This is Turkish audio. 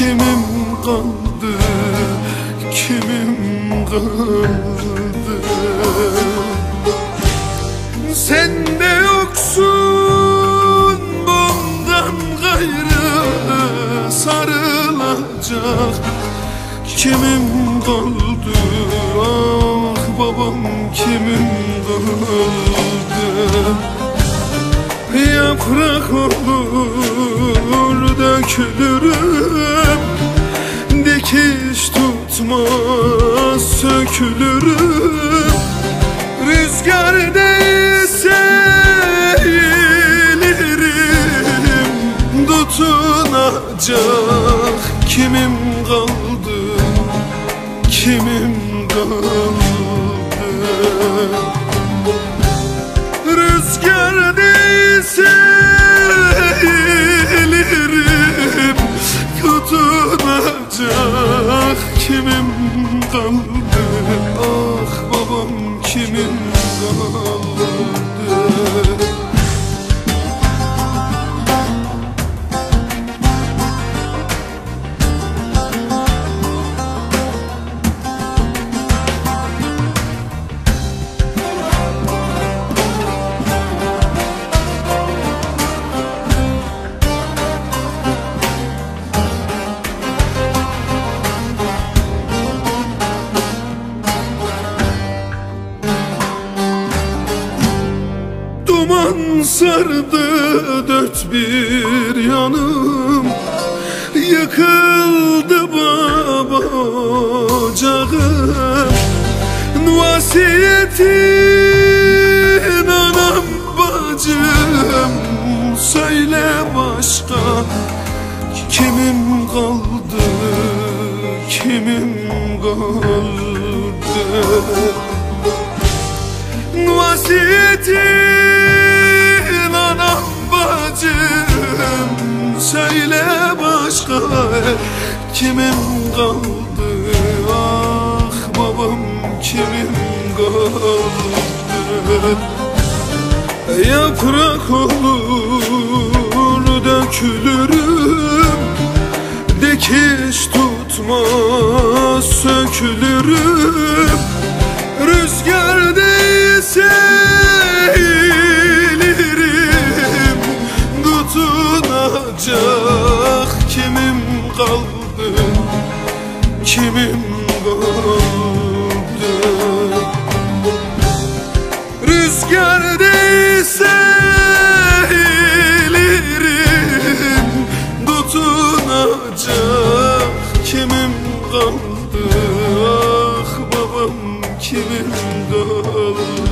kimim kaldı, kimim kaldı? Sen de yoksun bundan gayrı sarılacak kimim kaldı? Ah babam kimim kaldı? Yaprak olur dökülürüm, dikiş tutmaz sökülürüm. Rüzgar değse eğilirim, tutunacak kimim kaldı, kimim kaldı? Rüzgar değse eğilirim, tutunacak kimim kaldı? Ah babam kimim kaldı? Duman sardı dört bir yanım, yıkıldı baba ocağım. Vasiyetin anam bacım, söyle başka kimim kaldı, kimim kaldı? Vasiyetin anam bacım, söyle başka kimim kaldı? Ah babam kimim kaldı? Yaprak olur dökülürüm, dikiş tutmaz sökülürüm. Rüzgar değse eğilirim, tutunacak kimim kaldı, kimim kaldı? Rüzgar değse eğilirim, tutunacak kimim kaldı? Ah babam kimim kaldı?